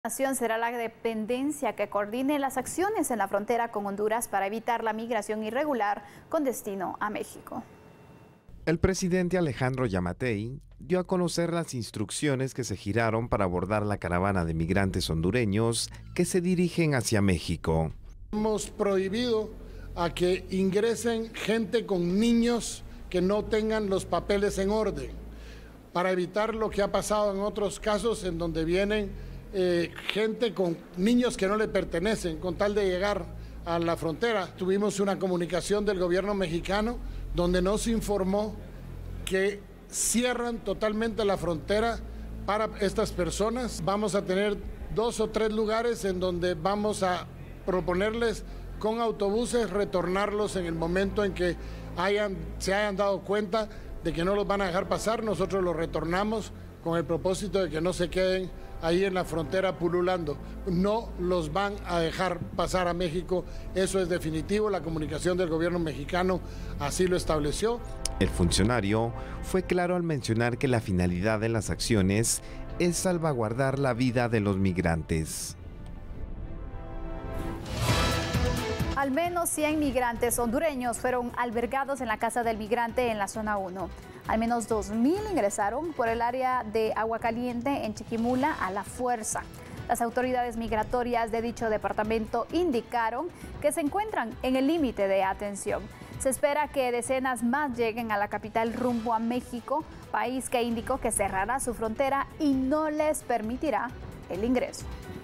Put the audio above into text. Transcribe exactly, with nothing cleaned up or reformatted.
Nación será la dependencia que coordine las acciones en la frontera con Honduras para evitar la migración irregular con destino a México. El presidente Alejandro Yamatei dio a conocer las instrucciones que se giraron para abordar la caravana de migrantes hondureños que se dirigen hacia México. Hemos prohibido a que ingresen gente con niños que no tengan los papeles en orden, para evitar lo que ha pasado en otros casos en donde vienen Eh, gente con niños que no le pertenecen, con tal de llegar a la frontera. Tuvimos una comunicación del gobierno mexicano donde nos informó que cierran totalmente la frontera para estas personas. Vamos a tener dos o tres lugares en donde vamos a proponerles con autobuses retornarlos en el momento en que hayan, se hayan dado cuenta de que no los van a dejar pasar. Nosotros los retornamos con el propósito de que no se queden ahí en la frontera pululando. No los van a dejar pasar a México, eso es definitivo, la comunicación del gobierno mexicano así lo estableció. El funcionario fue claro al mencionar que la finalidad de las acciones es salvaguardar la vida de los migrantes. Al menos cien migrantes hondureños fueron albergados en la Casa del Migrante en la Zona uno. Al menos dos mil ingresaron por el área de Agua Caliente en Chiquimula a la fuerza. Las autoridades migratorias de dicho departamento indicaron que se encuentran en el límite de atención. Se espera que decenas más lleguen a la capital rumbo a México, país que indicó que cerrará su frontera y no les permitirá el ingreso.